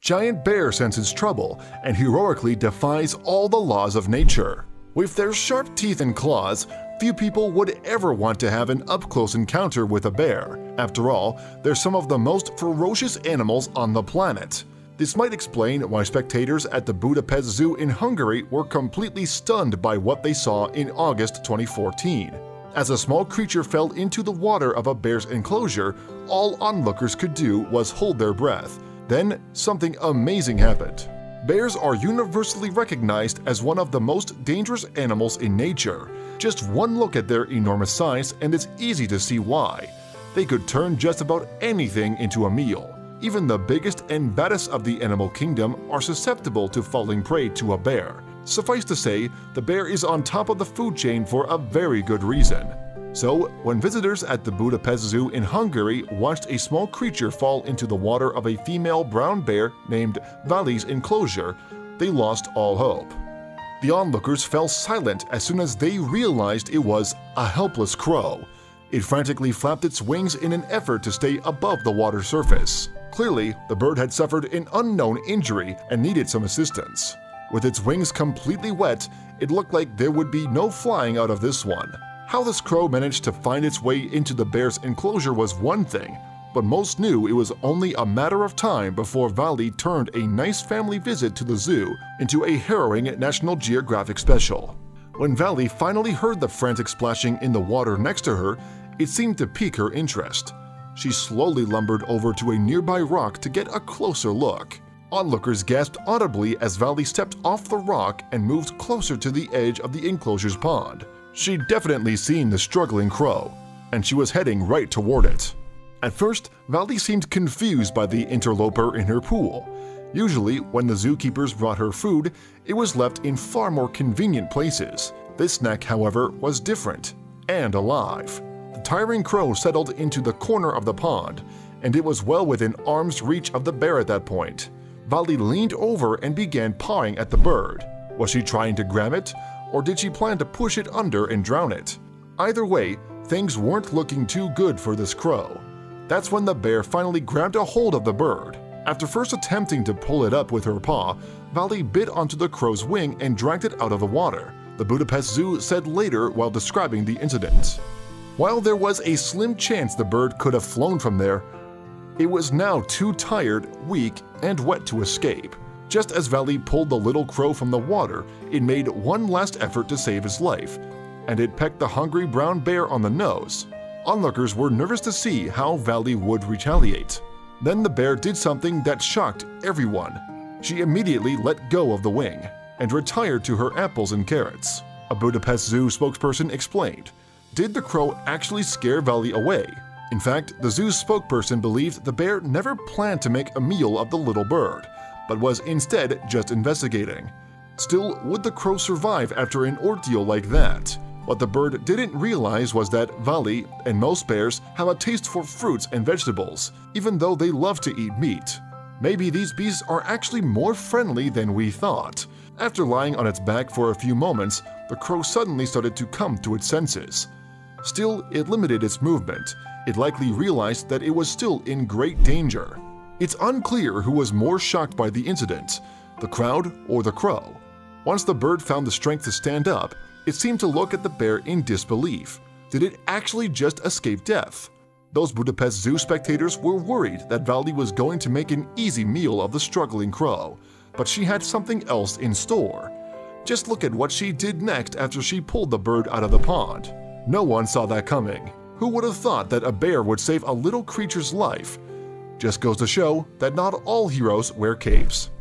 Giant bear senses trouble and heroically defies all the laws of nature. With their sharp teeth and claws, few people would ever want to have an up-close encounter with a bear. After all, they're some of the most ferocious animals on the planet. This might explain why spectators at the Budapest Zoo in Hungary were completely stunned by what they saw in August 2014. As a small creature fell into the water of a bear's enclosure, all onlookers could do was hold their breath. Then, something amazing happened. Bears are universally recognized as one of the most dangerous animals in nature. Just one look at their enormous size and it's easy to see why. They could turn just about anything into a meal. Even the biggest and baddest of the animal kingdom are susceptible to falling prey to a bear. Suffice to say, the bear is on top of the food chain for a very good reason. So, when visitors at the Budapest Zoo in Hungary watched a small creature fall into the water of a female brown bear named Vali's enclosure, they lost all hope. The onlookers fell silent as soon as they realized it was a helpless crow. It frantically flapped its wings in an effort to stay above the water surface. Clearly, the bird had suffered an unknown injury and needed some assistance. With its wings completely wet, it looked like there would be no flying out of this one. How this crow managed to find its way into the bear's enclosure was one thing, but most knew it was only a matter of time before Vali turned a nice family visit to the zoo into a harrowing National Geographic special. When Vali finally heard the frantic splashing in the water next to her, it seemed to pique her interest. She slowly lumbered over to a nearby rock to get a closer look. Onlookers gasped audibly as Vali stepped off the rock and moved closer to the edge of the enclosure's pond. She'd definitely seen the struggling crow, and she was heading right toward it. At first, Vali seemed confused by the interloper in her pool. Usually, when the zookeepers brought her food, it was left in far more convenient places. This snack, however, was different and alive. The tiring crow settled into the corner of the pond, and it was well within arm's reach of the bear at that point. Vali leaned over and began pawing at the bird. Was she trying to grab it, or did she plan to push it under and drown it? Either way, things weren't looking too good for this crow. That's when the bear finally grabbed a hold of the bird. After first attempting to pull it up with her paw, Vali bit onto the crow's wing and dragged it out of the water, the Budapest Zoo said later while describing the incident. While there was a slim chance the bird could have flown from there, it was now too tired, weak, and wet to escape. Just as Vali pulled the little crow from the water, it made one last effort to save his life, and it pecked the hungry brown bear on the nose. Onlookers were nervous to see how Vali would retaliate. Then the bear did something that shocked everyone. She immediately let go of the wing and retired to her apples and carrots. A Budapest Zoo spokesperson explained, "Did the crow actually scare Vali away? In fact, the zoo's spokesperson believed the bear never planned to make a meal of the little bird, but was instead just investigating. Still, would the crow survive after an ordeal like that? What the bird didn't realize was that Vali and most bears have a taste for fruits and vegetables, even though they love to eat meat. Maybe these beasts are actually more friendly than we thought." After lying on its back for a few moments, the crow suddenly started to come to its senses. Still, it limited its movement. It likely realized that it was still in great danger. It's unclear who was more shocked by the incident, the crowd or the crow. Once the bird found the strength to stand up, it seemed to look at the bear in disbelief. Did it actually just escape death? Those Budapest Zoo spectators were worried that Vali was going to make an easy meal of the struggling crow, but she had something else in store. Just look at what she did next after she pulled the bird out of the pond. No one saw that coming. Who would have thought that a bear would save a little creature's life? Just goes to show that not all heroes wear capes.